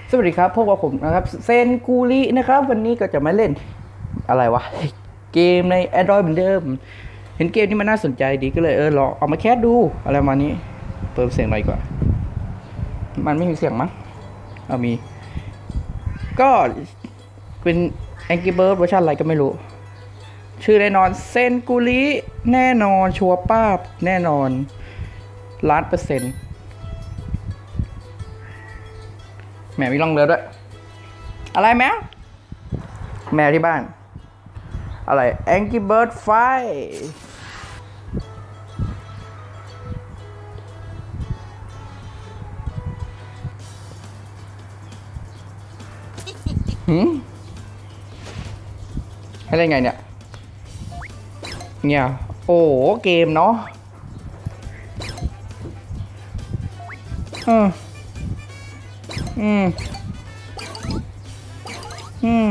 สวัสดีครับพวกผมนะครับเซนกูรินะครับวันนี้ก็จะมาเล่นอะไรวะเกมใน Android เหมือนเดิมเห็นเกมนี้มันน่าสนใจดีก็เลยลองเอามาแคสดูอะไรมานี้เติมเสียงหน่อยกว่ามันไม่มีเสียงมั้งเอามีก็เป็น Angry Bird เวอร์ชันอะไรก็ไม่รู้ชื่อแน่นอนเซนกูริแน่นอนชัวร์ป้าบแน่นอน1,000,000%แมวมีร่องเรือด้วยอะไรแมวแมวที่บ้านอะไร Angry Bird Fight ให้เล่นไงเนี่ยโอ้เกมเนาะอืมอืมอืม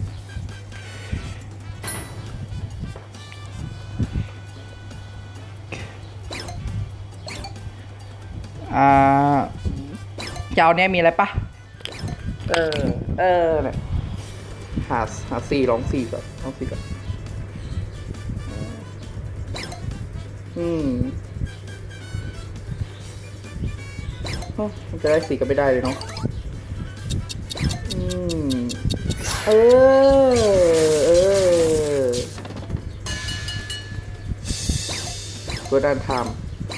เจ้าเนี่ยมีอะไรปะเนี่ยหาสี่ลองสี่ก่อนลองสี่ก่อนมันจะได้สี่ก็ไม่ได้เลยเนาะเออกูด้านทำ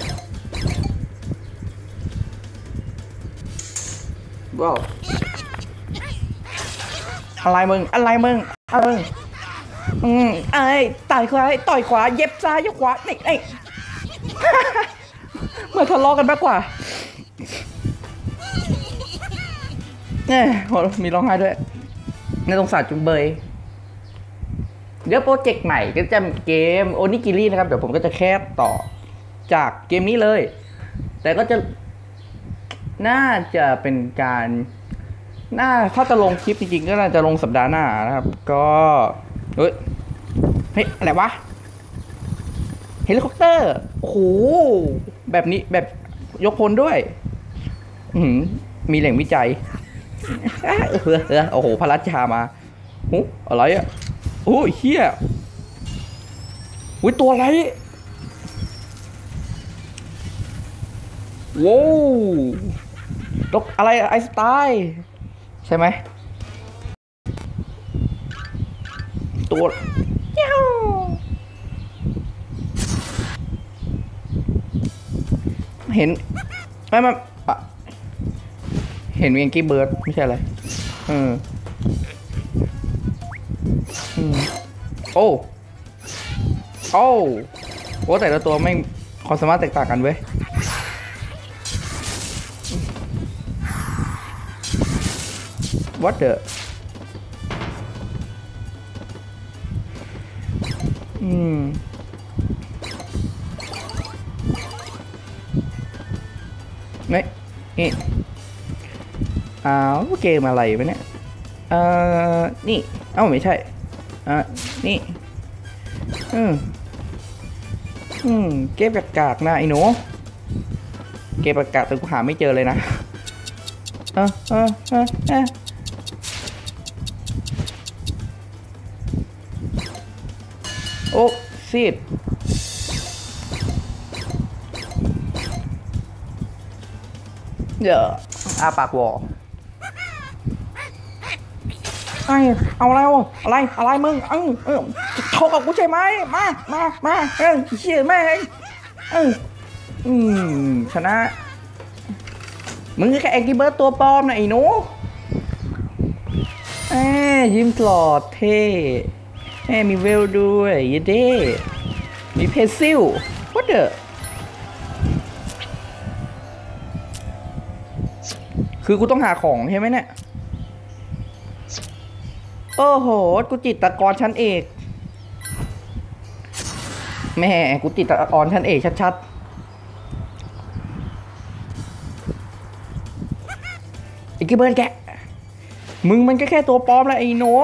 ว้าวอะไรมึงไอ้ต่อยขวาต่อยขวาเย็บซ้ายยกขวานี่เมื่อทะเลาะกันมากกว่าเนี่ยมีร้องไห้ด้วยน่าสงสารจุงเบยเดี๋ยวโปรเจกต์ใหม่ก็จะเกมโอนิกิรินะครับเดี๋ยวผมก็จะแคสต่อจากเกมนี้เลยแต่ก็จะน่าจะเป็นการถ้าจะลงคลิปจริงๆก็น่าจะลงสัปดาห์หน้านะครับก็เฮ้ยอะไรวะเฮลิคอปเตอร์โอ้โหแบบนี้แบบยกพลด้วยมีแหล่งวิจัยโอ้โหพระราชามาอะไรอ่ะโอ้ยเฮียตัวอะไรว้าวอะไรไอสไตล์ใช่ไหมตัวเห็นไม่เห็นAngry Birdไม่ใช่อะไรโอ้แต่ละตัวไม่ความสามารถแตกต่างกันเว้ยWhat the นี่เกมอะไรวะเนี่ยนี่ไม่ใช่นี่เกมกากๆนะไอ้หนูเกมกากแต่กูหาไม่เจอเลยนะโอ้ซีดเดี๋ยวปากวอเอาแล้วอะไรมึงโชกกับกูใช่ไหมมาเชี่ยแม่ชนะมึงแค่Angry Birdตัวปลอมนะไอ้หนูยิ้มหล่อเท่มีเวลด้วยยเด้มีเพซิล What the คือกูต้องหาของใช่ไหมเนี่ยโอ้โหกูจิตรกรชั้นเอกแม่กูจิตรกรชั้นเอกชัดๆAngry Birdแกมึงมันแค่ตัวปลอมแหละไอ้หนู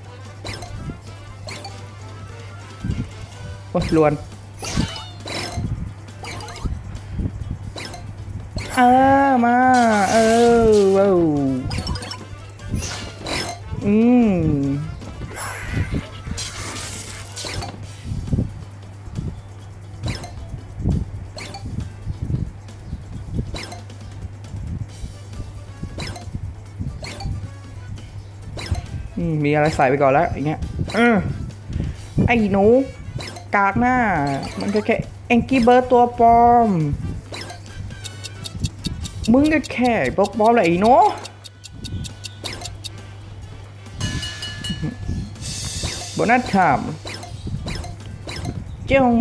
ลวนเออมาว้าวอืมมีอะไรใส่ไปก่อนแล้วอย่างเงี้ยไอ้หนูกากหน้ามันก็แค่แองกี้เบิร์ดตัวปลอมมึงก็แค่ปลอมแหละไอ้หนูโบนัสถามเจ้า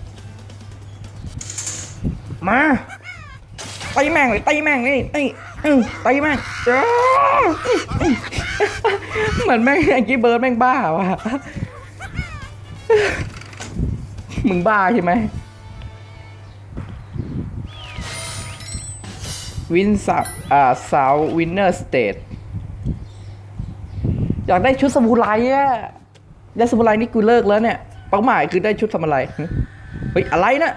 มาตีแม่งเลยตีแม่งนี่ตีแม่งเหมือนแม่งแองกี้เบิร์ดแม่งบ้าว่ะมึงบ้าใช่ไหมวินสักสาววินเนอร์สเตทอยากได้ชุดสมุไรอะได้สมุไรนี่กูเลิกแล้วเนี่ยเป้าหมายคือได้ชุดสมุไรเฮ้ยอะไรนะ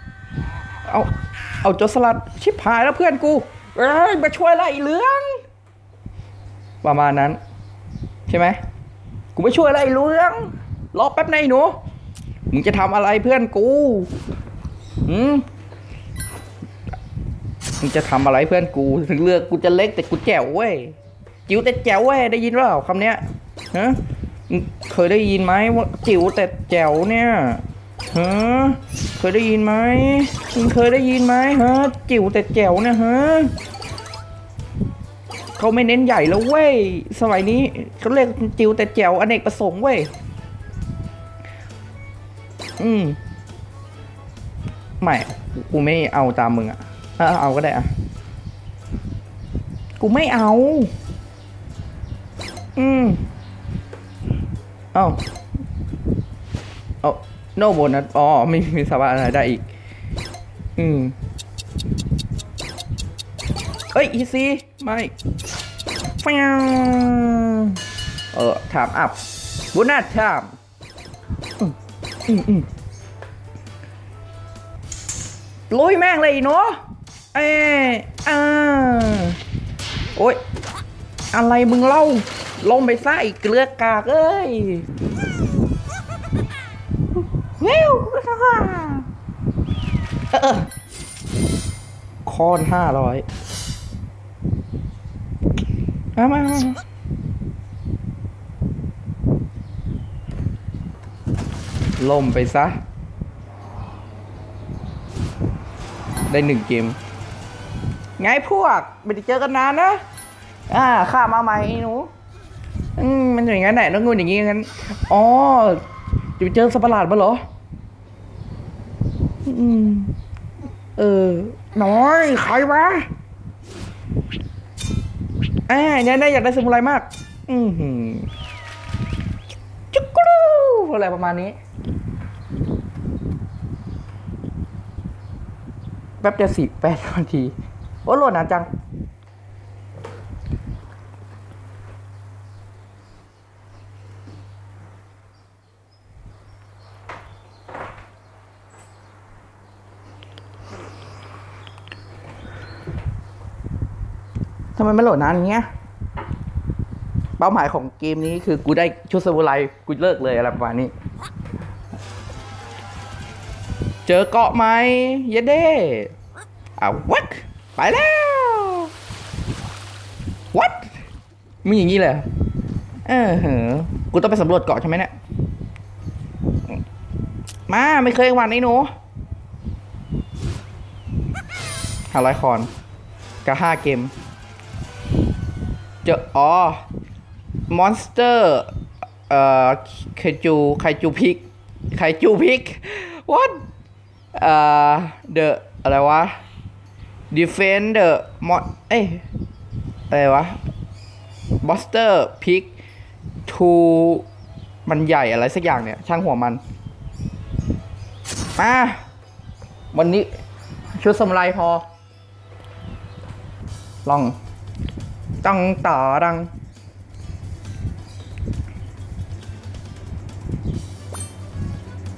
เอาโจรสลัดชิบหายแล้วเพื่อนกูมาช่วยอะไรเหลืองประมาณนั้นใช่ไหมกูไม่ช่วยอะไรเหลืองรอแป๊บในหนูมึงจะทำอะไรเพื่อนกูมึงจะทำอะไรเพื่อนกูถึงเลือกกูจะเล็กแต่กูแจ๋วเว้ยจิ๋วแต่แจ๋วเว้ยได้ยินเปล่าคำเนี้ยฮะเคยได้ยินไหมว่าจิ๋วแต่แจ๋วเนี่ยฮะเคยได้ยินไหมมึงเคยได้ยินไหมฮะจิ๋วแต่แจ๋วเนี่ยฮะเขาไม่เน้นใหญ่แล้วเว้ยสมัยนี้เขาเรียกจิ๋วแต่แจ๋วอเนกประสงค์เว้ยไม่กูไม่เอาตามมึงอ่ะเอาก็ได้อ่ะกูไม่เอาเอาโนโบนัสอ๋อไม่มีสาระอะไรได้อีกเอ้ยอีซีไม่ถามอัพโบนัสถามลุยแม่งเลยเนาะโอ๊ยอะไรมึงเล่าลงไปซะอีกเกลือกากเอ้ยวิวคอน500มาล่มไปซะได้1 เกมไงพวกไม่ได้เจอกันนานนะข้ามาใหม่หนูมันอย่างงั้นแหละน้องงูอย่างงี้งั้นอ๋อจะไปเจอสัตว์ประหลาดมาเหรอน้อยใครวะเนี่ยอยากได้สมุไรมากจุกกรูอะไรประมาณนี้แป๊บเดียว8 นาทีโอ้โหลดนานจังทำไมไม่โหลดนานอย่างเงี้ยเป้าหมายของเกมนี้คือกูได้ชุดสมุไรกูเลิกเลยอะไรประมาณนี้เจอเกาะไหมเยเด้วัดไปแล้ววัดมีอย่างนี้เลยกูต้องไปสำรวจเกาะใช่ไหมเนี่ยมาไม่เคยวันไอ้หนู500 คอนกับ5 เกมเจอมอนสเตอร์ไคจูพิกwhat the อะไรวะ defend the mon อะไรวะ monster pig to มันใหญ่อะไรสักอย่างเนี่ยช่างหัวมันมาวันนี้ชุดสมุไรพอลองตั้งต่อดัง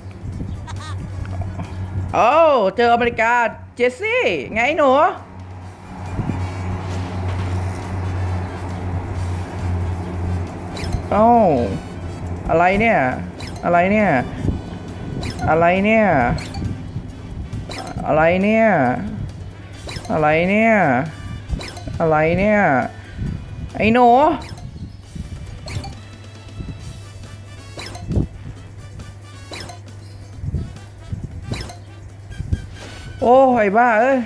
โอ้เจออเมริกาเจสซี่ไงหนูเอ้าอะไรเนี่ยอะไรเนี่ยอะไรเนี่ยอะไรเนี่ยอะไรเนี่ยอะไรเนี่ยไอ้หนูโอ้ไอ้บ้าเอ้ย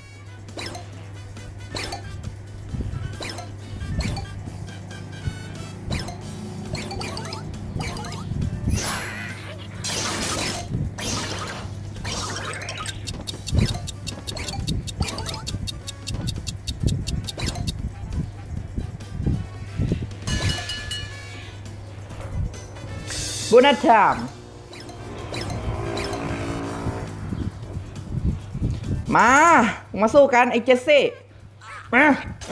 บุญธรรมมาสู้กันไอ้เจสซี่มา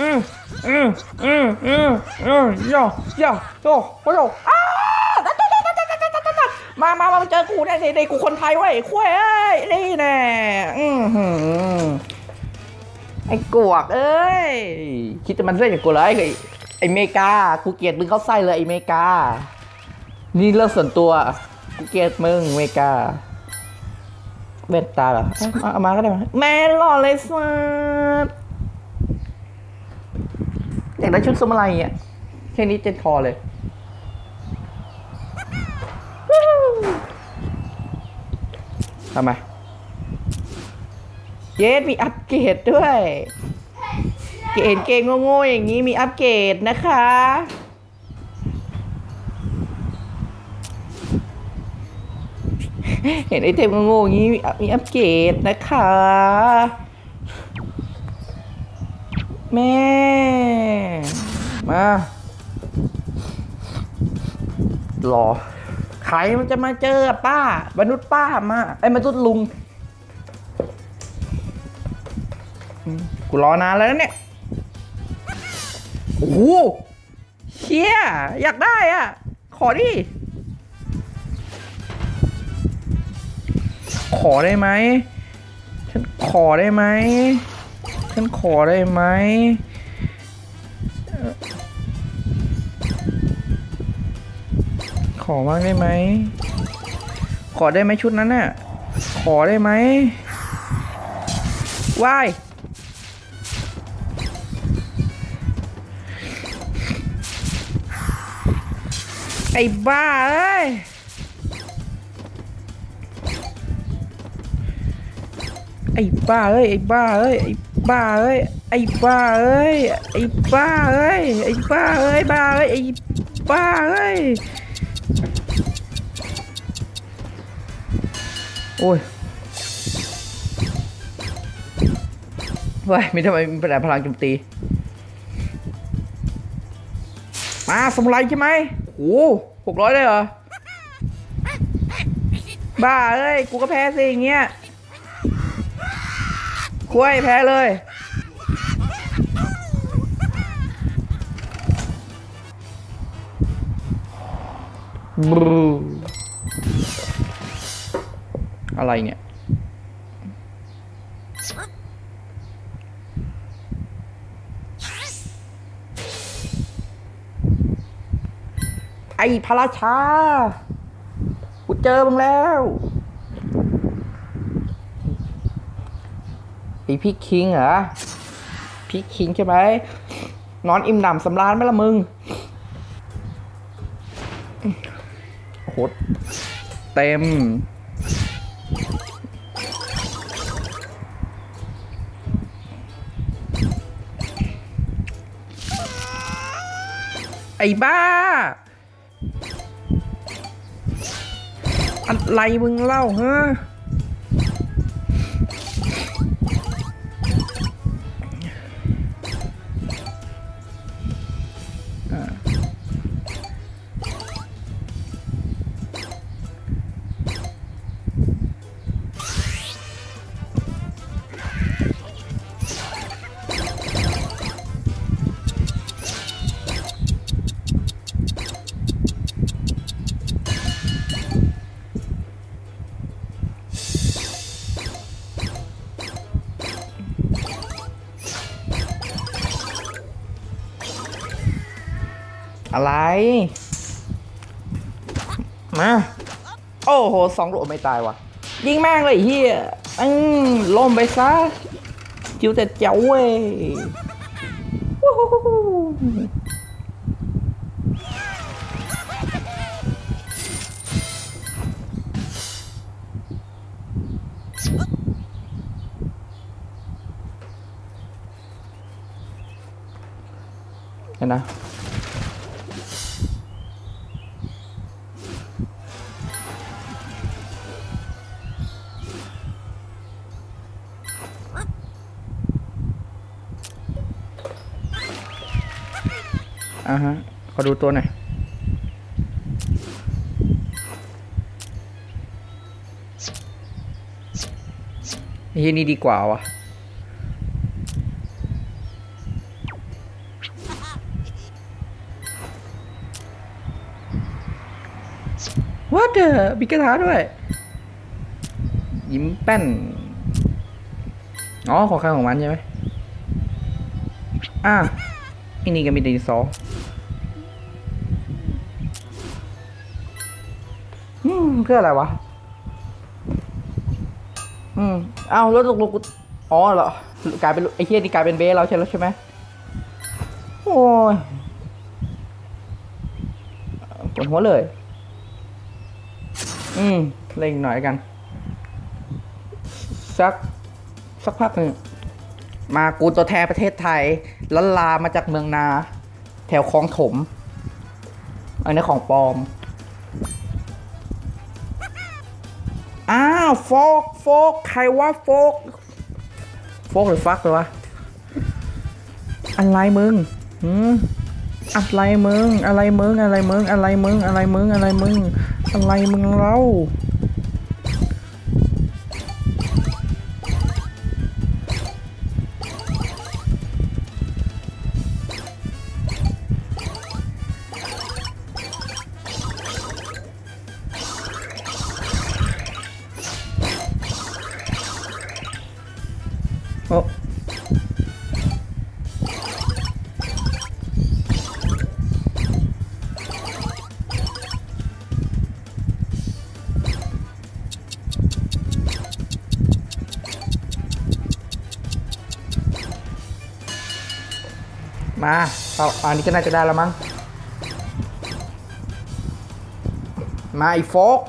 ย่อย่อโอ้โหมาเจอกูเนี่ยในกูคนไทยเว้ยคุ้ยเอ้ยนี่แน่ไอ้กวกเอ้ยคิดจะมันเล่นกับกูเลยไอ้เมกากูเกลียดมึงเข้าไส้เลยไอ้เมกานี่เรื่องส่วนตัวกูเกลียดมึงเมกาเวทตาเหรอเอามาก็ได้แม่หล่อเลยสัสอยากได้ชุดสมุไรอ่ะแค่นี้เจ็ดคอเลยทำไมเยสมีอัปเกรดด้วยเกมโง่ๆอย่างนี้มีอัปเกรดนะคะเห็นไอเทมโง่ๆอย่างนี้มีอัปเกรดนะคะแม่มารอใครมันจะมาเจอป้ามนุษย์ป้ามาไอ้มนุษย์ลุงกูรอนานแล้วเนี่ยโอ้โหเชี่ยอยากได้อ่ะขอดิขอได้ไหมฉันขอได้ไหมฉันขอได้ไหมขอมากได้ไหมขอได้ไหมชุดนั้นน่ะขอได้ไหมว้ายไอ้บ้าเอ้ยไอ้บ้าเอ้ยไอ้บ้าเอ้ยไอ้บ้าเอ้ยไอ้บ้าเอ้ยไอ้บ้าเอ้ยไอ้บ้าเอ้ยบ้าเอ้ยไอ้บ้าเอ้ยโอ้ยว้ายไม่ทำไมมีปัญหาพลังโจมตีมาสมุไรใช่ไหมโอ้600ได้เหรอบ้าเอ้ยกูก็แพ้สิอย่างเงี้ยคุ้ยแพ้เลยอะไรเนี่ยไอ้พระราชากูเจอมึงแล้วไอ้พี่คิงเหรอพี่คิงใช่ไหมนอนอิ่มหนำสำราญไหมล่ะมึงโอ้โหเต็มไอ้บ้าอะไรมึงเล่าฮะอะไรมาโอ้โห2 ลูกไม่ตายว่ะยิงแม่งเลยเฮียล่มไปซะจิ๋วแต่เจ้าเว้ยเห็นนะฮะขอดูตัวหน่อยนี่ดีกว่าวะว่าเดอมีกระทะด้วยยิ้มแป้นอ๋อของใครของมันใช่ไหมอันนี้ก็มีดีซอเพื่ออะไรวะเอาแล้วตกลงกูอ๋อเหรอกลายเป็นไอ้เฮียนี่กลายเป็นเบสเราใช่ไหมโอ้ยปวดหัวเลยเล่นหน่อยกันสักพักหนึ่งมากูตัวแทนประเทศไทยล้านลามาจากเมืองนาแถวคลองถมอันนี้ของปลอมโฟกใครว่าโฟกหรือฟักเลยวะอะไรมึงอะไรมึงเรามาอันนี้ก็น่าจะได้แล้วมั้งมาไอ้โฟก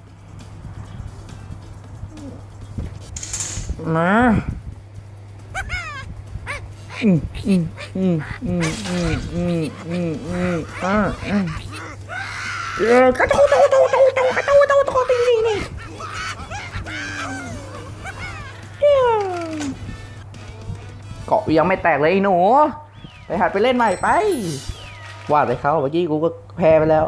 มากระโตนี่เกาะยังไม่แตกเลยหนูไปหัดไปเล่นใหม่ไปว่าแต่เขาเมื่อกี้กูก็แพ้ไปแล้ว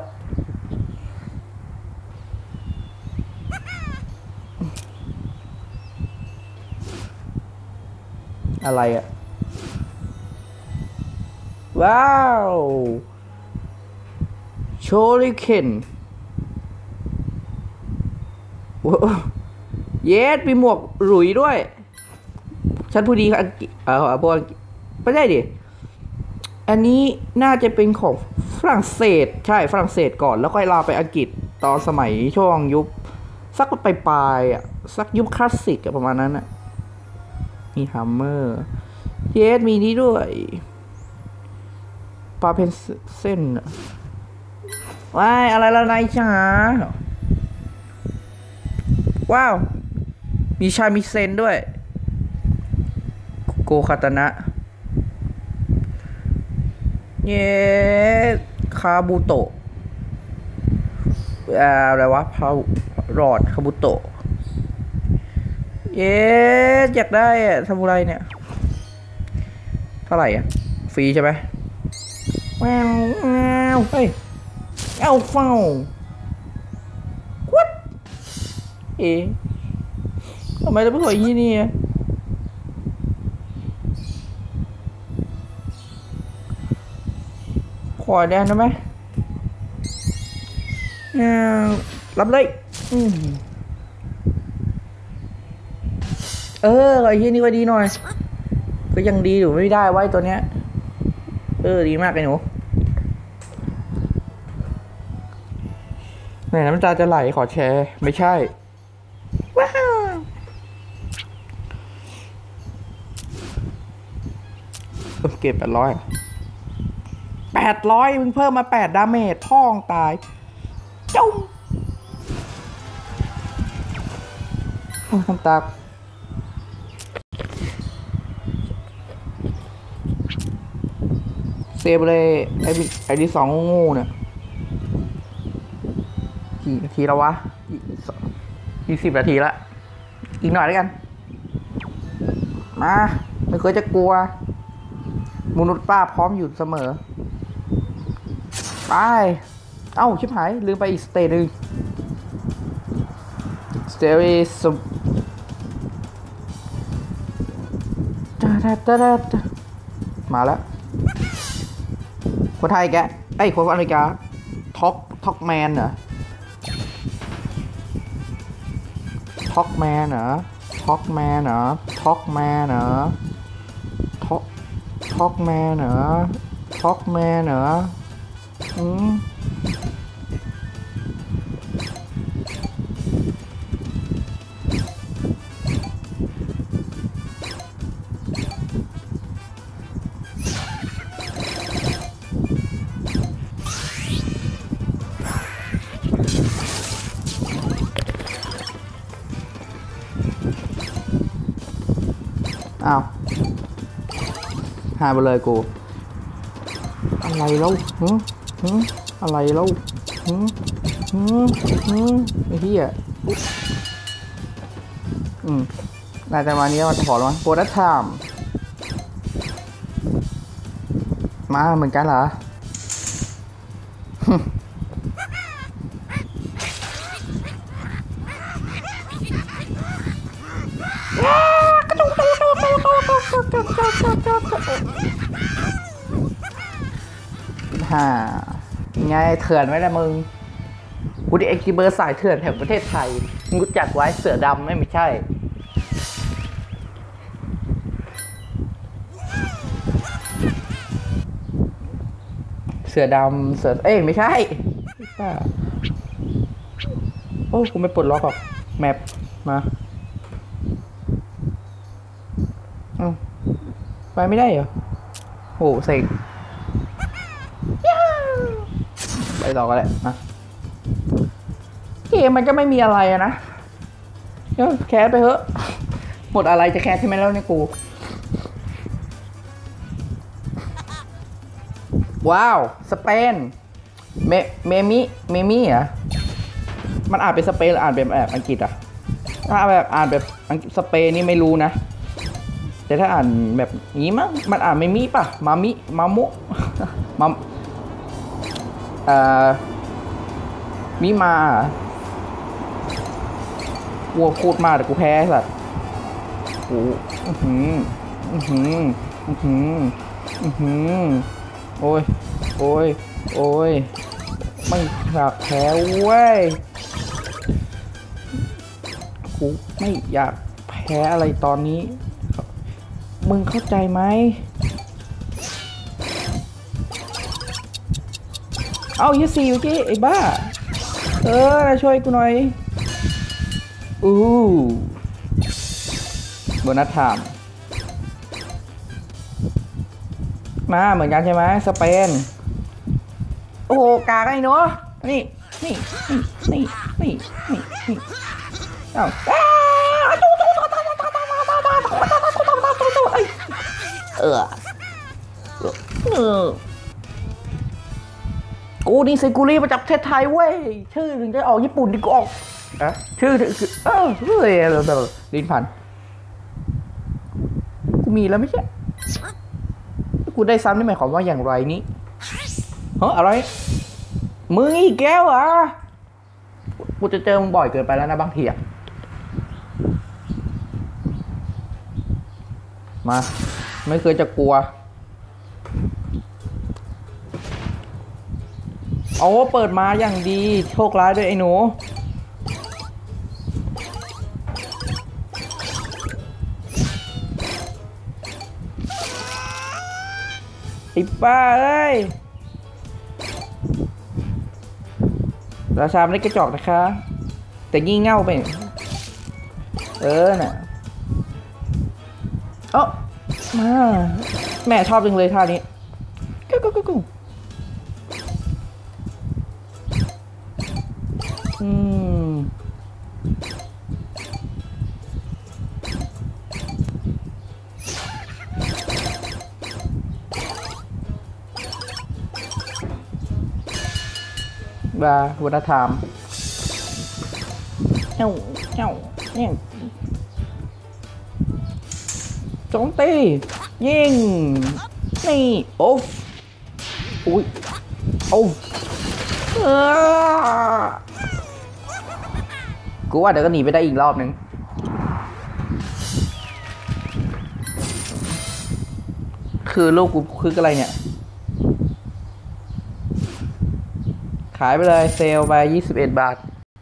อะไรอะว้าวโชริเคนเยสมีหมวกหลุยด้วยฉันพูดดีอังกฤษพวกไม่ได้ดิอันนี้น่าจะเป็นของฝรั่งเศสใช่ฝรั่งเศสก่อนแล้วค่อยลาไปอังกฤษตอนสมัยช่วงยุคสักปลายสักยุคคลาสสิกประมาณนั้นมีฮัมเมอร์เยสมีนี้ด้วยปลาเพนเส้นว้ายอะไรละนายจ๋าว้าวมีชามิเซนด้วยโกคาตานะเย้คาบุโตะอะไรวะพารอดคาบุโตะเย้อยากได้ทำอะไรเนี่ยเท่าไหร่ฟรีใช่ไหมว้าวเฮ้ยเอาเฝ้าวัดทำไมเราไม่ขอยี่นี่ขอแดนได้ไหมรับเลยไอ้ยี่นี่ก็ดีหน่อยก็ยังดีอยู่ไม่ได้ไว้ตัวเนี้ยดีมากเลยหนูเนี่ยน้ำตาจะไหลขอแชร์ไม่ใช่ว้าวเก็บ800มึงเพิ่มมา8ดาเมจพ่องตายจุ้มน้ำตาเซฟเลยไอ้ที่2งูเนี่ยกี่นาทีแล้ววะ20 นาทีละอีกหน่อยแล้วกันมาไม่เคยจะกลัวมนุษย์ป้าพร้อมอยู่เสมอไปเอ้าชิบหายลืมไปอีกสเตจหนึ่งสเตจมาแล้วคนไทยแกคนอเมริกาท็อกแมนเหรอท็อกแมนเหรอท็อกแมนเหรอท็อกแมนเหรอท็อกแมนเหรอท็อกแมนเหรออ้าวหายไปเลยกูอะไรแล้วอะไรแล้วไอ้เหี้ยน่าจะมานี้มันจะขอแล้วมั้งโปรดักชั่นมาเหมือนกันเหรอไงเถื่อนไว้ละมึงกูดิเอ็กซ์เบอร์สายเถื่อนแห่งประเทศไทยมึงรู้จักไว้เสือดำไม่ใช่เสือดำเสือไม่ใช่โอ้กูไม่ปลดล็อกหรอกแมปมาไปไม่ได้เหรอโหเซ็งไปต่อกันเลยนะเกมมันก็ไม่มีอะไรนะแคสไปเถอะหมดอะไรจะแคสใช่ไหมแล้วเนี่ยกูว้าวสเปนเมมี่เหรอมันอ่านเป็นสเปนหรืออ่านเป็นแบบอังกฤษอ่ะถ้าแบบอ่านแบบสเปนนี่ไม่รู้นะแต่ถ้าอ่านแบบนี้มั้งมันอ่านเมมี่ป่ะมามุมิมาวัวพูดมาแต่กูแพ้สัตว์โอ้โอ้ยไม่อยากแพ้เว้ยกูไม่อยากแพ้อะไรตอนนี้มึงเข้าใจไหมเอา24อยู่ที่ไอ้บ้าช่วยกูหน่อยโบนัสไทม์มาเหมือนกันใช่ไหมสเปนโอ้โหกากไอ้เนาะนี่เอากูนี่เซกูรี่มาจากประเทศไทยเว้ยชื่อถึงจะออกญี่ปุ่นดิกูออกชื่อลิ้นพันกูมีแล้วไม่ใช่กูได้ซ้ำนี่หมายความว่าอย่างไรนี้อะไรมึงอีกแก้วอ่ะกูจะเจอมึงบ่อยเกินไปแล้วนะบางทีอ่ะมาไม่เคยจะกลัวโอ้เปิดมาอย่างดีโชคร้ายด้วยไอ้หนูไอ้ป้าเอ้ยราชาไม่ได้กระจอกนะคะแต่งี่เง่าไปน่ะเอ้ามาแม่ชอบจริงเลยท่านี้กูบาวัฒนธรรมเนี่ยโจมตียิงนี่โอ้อุ้ยโอ้กูว่าเดี๋ยวก็หนีไปได้อีกรอบนึงคือลูกกูคืออะไรเนี่ยขายไปเลยเซลไป21 บาท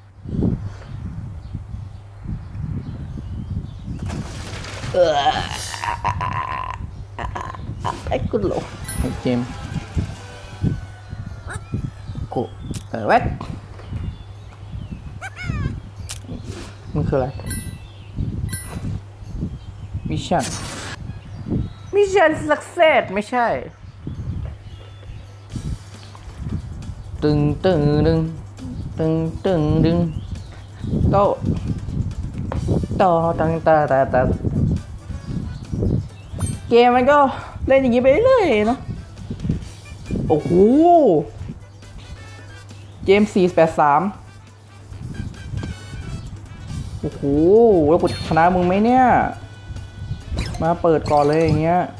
ไอ้กุหลาบไอ้เจมกูแว๊กมันคืออะไรมิชชั่นสักเซสไม่ใช่ตึงโตตังตาเกมมันก็เล่นอย่างนี้ไปเรื่อยเนาะโอ้โหเกม483โอ้โหแล้วกูชนะมึงไหมเนี่ยมาเปิดก่อนเลยอย่างเงี้ย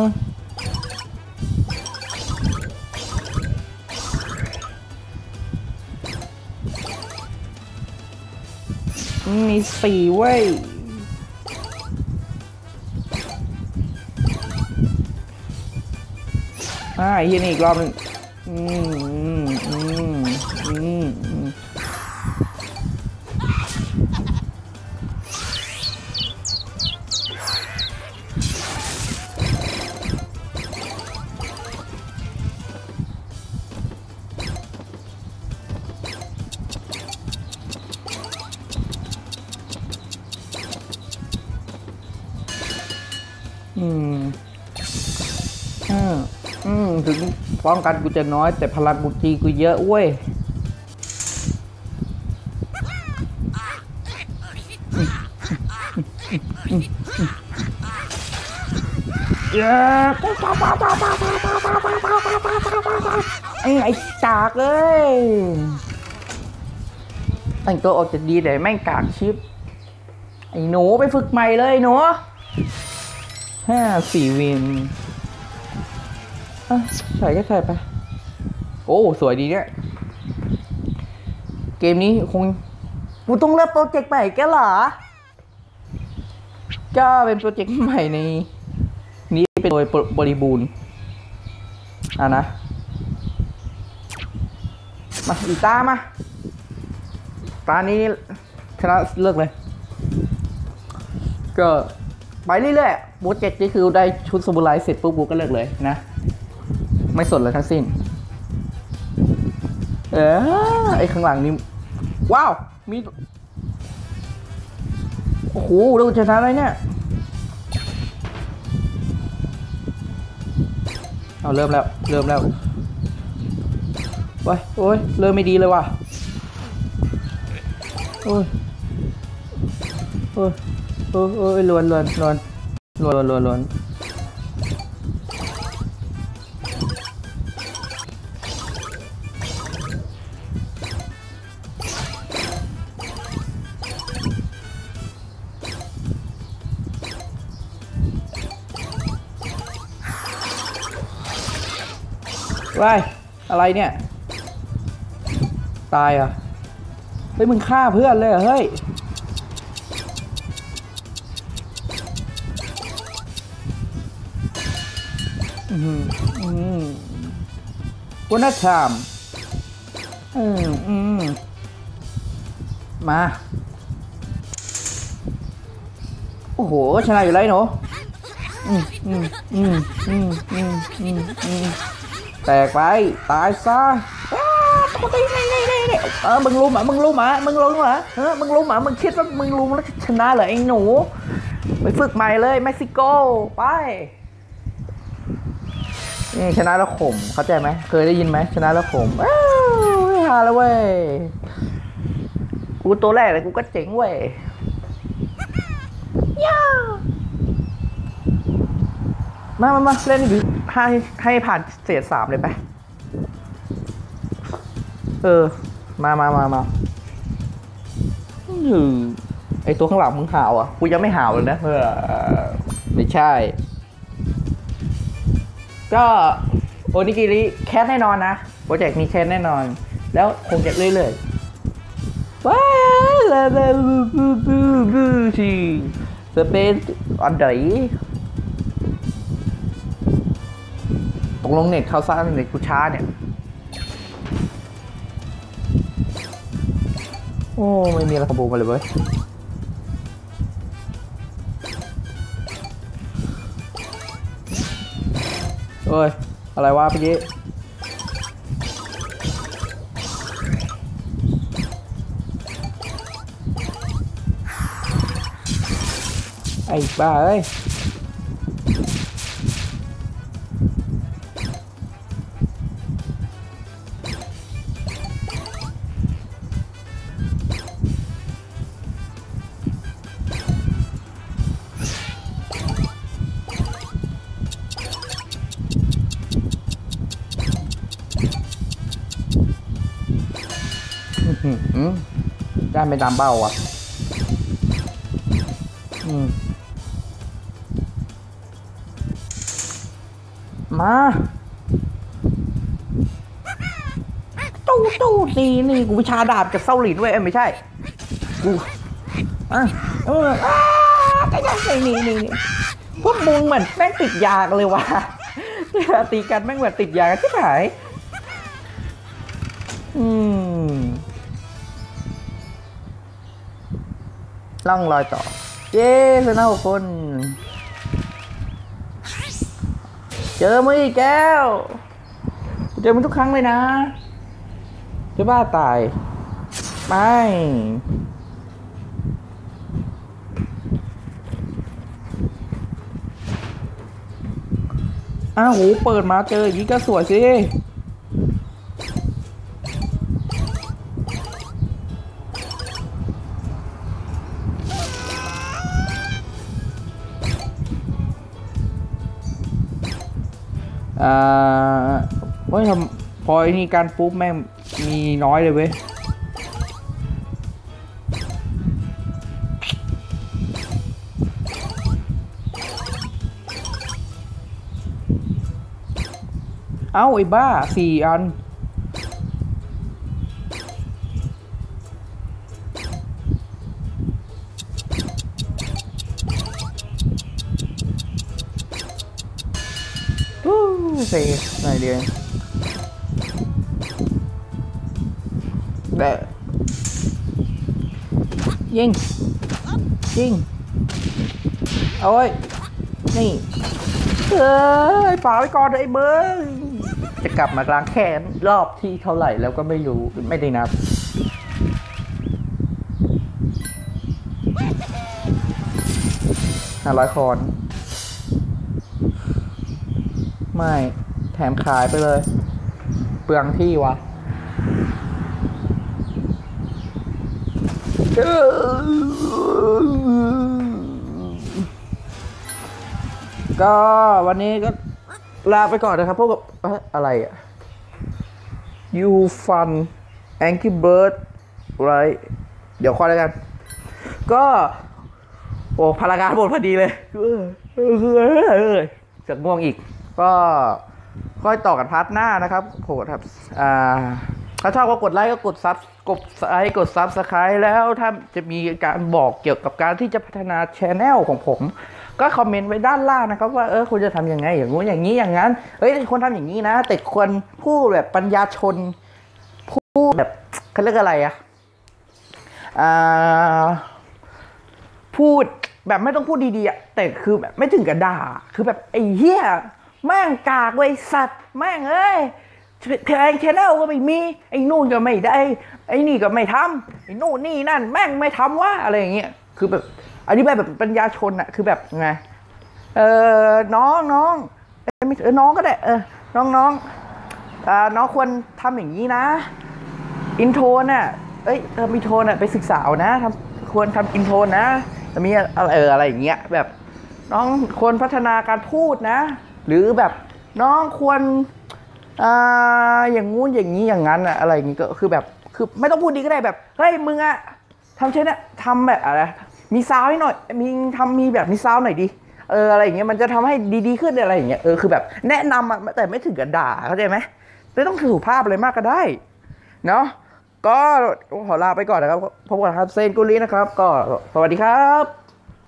มี4เว้ยอีกนี่อีกรอบนึงถึงป้องกันกูจะน้อยแต่พลังกูตีกูเยอะเว้ยไอ้จากเลยแต่งตัวออกจะดีแต่แม่งกากชิปไอ้หนูไปฝึกใหม่เลยหนู4 วินใส่ก็ใส่ไปโอ้สวยดีเนี่ยเกมนี้คงกูต้องเริ่มโปรเจกต์ใหม่แกเหรอก็เป็นโปรเจกต์ใหม่ในนี้เป็นโดยบริบูรณ์นะมาอีตามาตานี้ชนะเลิกเลยก็ไปเรื่อยๆโปรเจกต์นี่คือได้ชุดสมุไรเสร็จปุ๊บกูก็เลิกเลยนะไม่สนเลยทั้งสิ้นไอ้ข้างหลังนี่ว้าวมีโอ้โหดูชนะอะไรเนี่ยเอาเริ่มแล้วโอ้ยเริ่มไม่ดีเลยว่ะโอ้ยล้วนว้ายอะไรเนี่ยตายอ่ะเฮ้ยมึงฆ่าเพื่อนเลยเหรอเฮ้ยวัฒนธรรมมาโอ้โหชนะอยู่ไรหนูแตกไปตายซะมึงรู้หมามึงรู้หมามึงรู้หมามึงรู้หมามึงคิดว่ามึงรู้แล้วชนะเหรอไอ้หนูไปฝึกใหม่เลยเม็กซิโกไปนี่ชนะแล้วขมเข้าใจไหมเคยได้ยินไหมชนะแล้วขมฮาแล้วเว้ยกูตัวแรกเลยกูก็เจ๋งเว้ยย่ามาเล่นดิให้ผ่านเศษ3เลยไปมาไอตัวข้างหลังมึงห่าวอ่ะกูยังไม่ห่าวเลยนะไม่ใช่ก็โอนิกิริแคสแน่นอนนะโปรเจกต์มีแคสแน่นอนแล้วคงจะเรื่อยๆว้าวบูชีสเปนอันไหนตกลงเน็ตเข้าซ่าเน็ตกูช้าเนี่ยโอ้ไม่มีอะไรขบูมาเลยเว้ยเฮ้ยอะไรวะเมื่อกี้ไอ้บ้าเอ้ยได้ไม่ตามเป้าอ่ะมาตู้นี่กูวิชาดาบกับเซาหลินเว้ยไม่ใช่กูนี่พวกมึงเหมือนแม่งติดยากันเลยว่ะตีกันแม่งเหมือนติดยากันที่ไหนล่องรอยต่อเย้ชนะ6 คนเจอมึงอีกแก้วเจอมึงทุกครั้งเลยนะจะบ้าตายไม่โหเปิดมาเจออย่างนี้ก็สวยสิว่าทำพอนี่การปุ๊บแม่งมีน้อยเลยเว้ยไอ้บ้า4 อันเซ่ไหนเดียวแบบยิงเอาไว้นี่ป่าไว้ก่อนไอ้เบิ้งจะกลับมากลางแขนรอบที่เท่าไหร่แล้วก็ไม่รู้ไม่ได้นับ500 คอนไม่แถมขายไปเลยเปลืองที่วะก็วันนี้ก็ลาไปก่อนนะครับพวกอะไรอ่ะ You Fun Angry Bird อะไรเดี๋ยวค่อยแล้วกันก็โอ้พลังงานหมดพอดีเลยจะง่วงอีกก็ค่อยต่อกันพาร์ทหน้านะครับโหครับถ้าชอบก็กดไลค์ก็กดซับกดซับสไครต์แล้วถ้าจะมีการบอกเกี่ยวกับการที่จะพัฒนาชแนลของผมก็คอมเมนต์ไว้ด้านล่างนะครับว่าคุณจะทำยังไงอย่างงู้นอย่างนี้อย่างนั้นควรทำอย่างนี้นะแต่ควรพูดแบบปัญญาชนพูดแบบเขาเรียกอะไรพูดแบบไม่ต้องพูดดีๆแต่คือแบบไม่ถึงกับด่าคือแบบไอ้เหี้ยแม่งกากเว้ยสัตว์แม่งแชนแนลก็ไม่มีไอ้นู่นก็ไม่ได้ไอ้นี่ก็ไม่ทำไอ้นู่นนี่นั่นแม่งไม่ทำวะอะไรอย่างเงี้ยคือแบบอธิบายแบบปัญญาชนอะคือแบบไงน้องไม่น้องก็ได้น้องน้องควรทำอย่างนี้นะอินโทรน่ะมีโทนอ่ะไปศึกษาเอานะควรทำอินโทรนะจะมีอะไรอย่างเงี้ยแบบน้องควรพัฒนาการพูดนะหรือแบบน้องควรอย่างงู้นอย่างนี้อย่างนั้นอะอะไรอย่างงี้ก็คือแบบคือไม่ต้องพูดดีก็ได้แบบเฮ้ยมึงอะทำเช่นนี้ทำแบบอะไรมีซาวให้หน่อยมีแบบมีซาวหน่อยดิอะไรอย่างเงี้ยมันจะทำให้ดีขึ้นอะไรอย่างเงี้ยคือแบบแนะนำอะแต่ไม่ถึงกับด่าเข้าใจไหมไม่ต้องสุภาพอะไรมากก็ได้เนาะก็ขอลาไปก่อนนะครับพบกันครับเซนกุลีนะครับก็สวัสดีครับ